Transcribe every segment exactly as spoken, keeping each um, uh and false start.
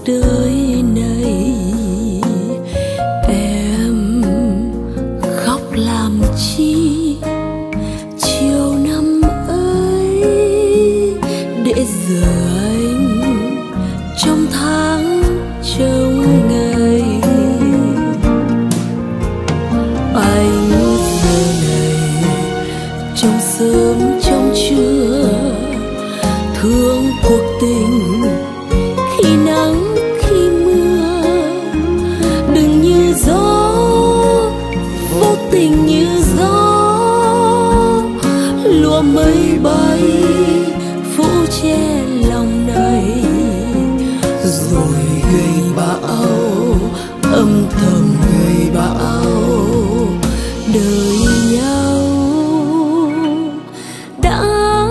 đời này. Em khóc làm chi chiều năm ấy, để giờ anh trong tháng trong ngày. Anh giờ này trong sớm trong trưa, thương cuộc tình khi nắng khi mưa. Đừng như gió vô tình, như gió lùa mây bay phủ che lòng này, rồi gây bão âm thầm gây bão đời nhau. Đã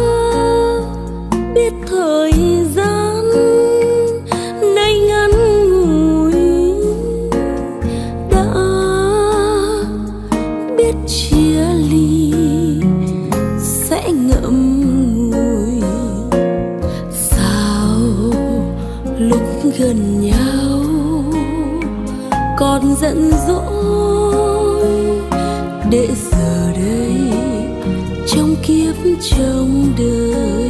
biết thời gian nay ngắn ngủi, đã biết chia ly sẽ ngậm ngùi. Sao lúc gần nhau còn giận dỗi, để giờ đây trong kiếp trong đời.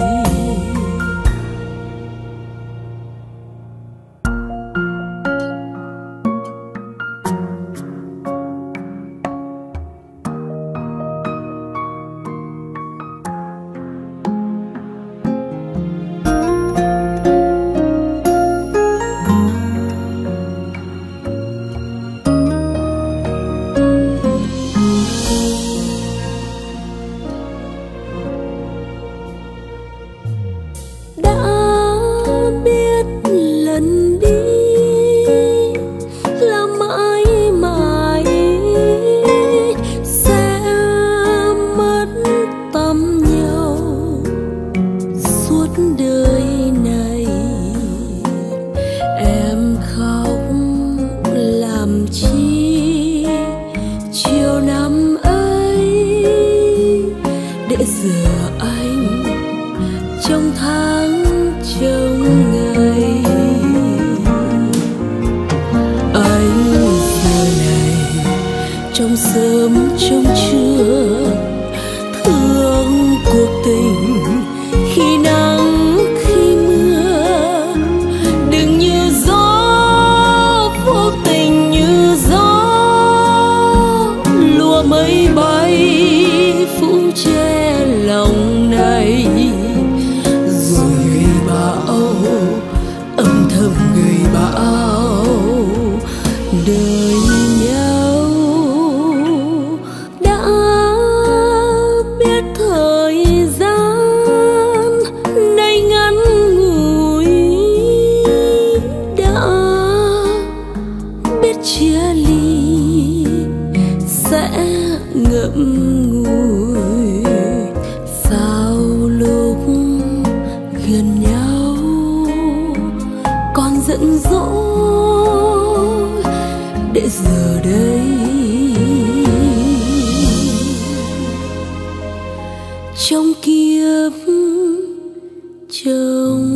Đời này em khóc làm chi chiều năm ấy, để giờ anh trong tháng trong ngày. Anh giờ này trong sớm trong trưa, thương cuộc tình khi nắng khi mưa. Đừng như gió vô tình, như gió lùa mây bay phủ che lòng này, rồi gây bão âm thầm gây bão đời nhau. Đã biết thời gian nay ngắn ngủi, đã biết chia ly sẽ ngậm ngùi. Sao lúc gần nhau còn giận dỗi, để giờ đây trong kiếp trong